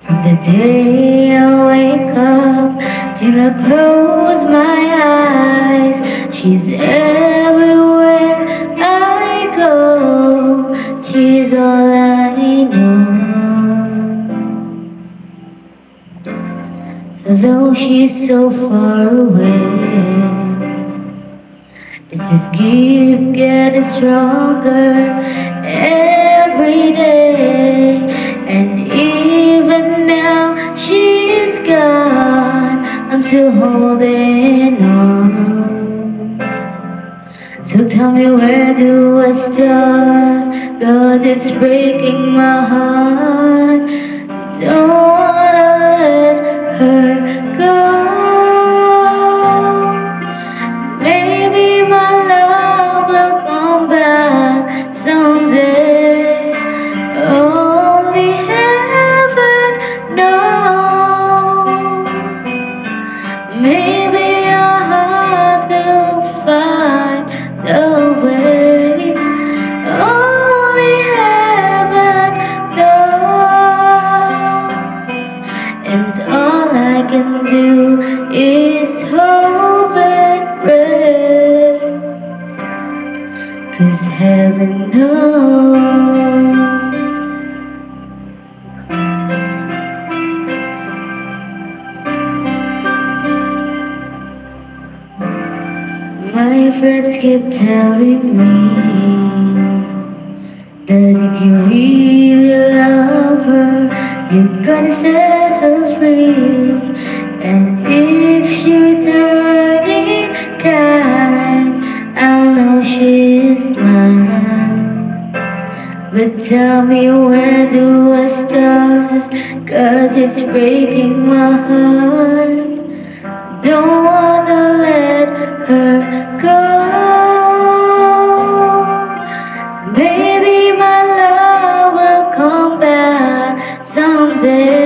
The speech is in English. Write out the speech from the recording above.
The day I wake up till I close my eyes, she's everywhere I go. She's all I know. Though she's so far away, it's this gift getting stronger every day. And even now she's gone, I'm still holding on. So tell me, where do I start? 'Cause it's breaking my heart. Don't wanna let her go. Maybe my love will come back someday. Only heaven knows. Maybe our heart will find a way. Only heaven knows. And all I can do is hope and pray, 'cause heaven knows. My friends keep telling me that if you really love her, you're gonna set her free. And if she returning kind, I'll know she's mine. But tell me, where do I start? 'Cause it's breaking my heart. Don't wanna let her go. Maybe my love will come back someday.